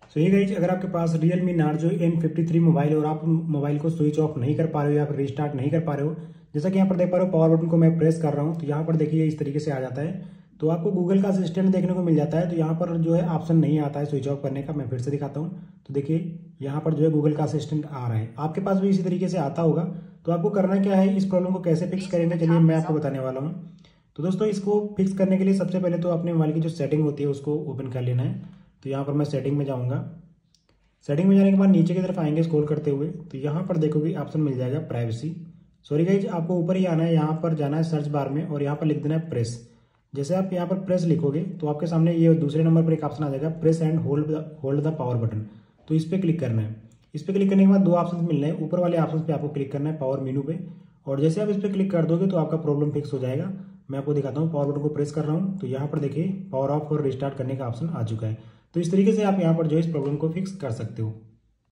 सो ये गाइज, अगर आपके पास Realme Narzo N53 मोबाइल है और आप मोबाइल को स्विच ऑफ नहीं कर पा रहे हो या फिर रिस्टार्ट नहीं कर पा रहे हो, जैसा कि यहाँ पर देख पा रहे हो पावर बटन को मैं प्रेस कर रहा हूँ, तो यहाँ पर देखिए इस तरीके से आ जाता है। तो आपको गूगल का असिस्टेंट देखने को मिल जाता है। तो यहाँ पर जो है ऑप्शन नहीं आता है स्विच ऑफ करने का। मैं फिर से दिखाता हूँ। तो देखिए यहाँ पर जो है गूगल का असिस्टेंट आ रहा है, आपके पास भी इसी तरीके से आता होगा। तो आपको करना क्या है, इस प्रॉब्लम को कैसे फिक्स करेंगे, चलिए मैं आपको बताने वाला हूँ। तो दोस्तों, इसको फिक्स करने के लिए सबसे पहले तो अपने मोबाइल की जो सेटिंग होती है उसको ओपन कर लेना है। तो यहाँ पर मैं सेटिंग में जाऊँगा। सेटिंग में जाने के बाद नीचे की तरफ आएंगे स्क्रॉल करते हुए, तो यहाँ पर देखोगे ऑप्शन मिल जाएगा प्राइवेसी। सॉरी गाइज, आपको ऊपर ही आना है, यहाँ पर जाना है सर्च बार में और यहाँ पर लिख देना है प्रेस। जैसे आप यहाँ पर प्रेस लिखोगे तो आपके सामने ये दूसरे नंबर पर एक ऑप्शन आ जाएगा, press and hold the power button. तो इस पर क्लिक करना है। इस पर क्लिक करने के बाद दो ऑप्शन मिलने हैं, ऊपर वाले ऑप्शन पे आपको क्लिक करना है पावर मेनू पे। और जैसे आप इस पर क्लिक कर दोगे तो आपका प्रॉब्लम फिक्स हो जाएगा। मैं आपको दिखाता हूँ, पावर बटन को प्रेस कर रहा हूँ तो यहाँ पर देखिए पावर ऑफ और रिस्टार्ट करने का ऑप्शन आ चुका है। तो इस तरीके से आप यहाँ पर जो इस प्रॉब्लम को फिक्स कर सकते हो।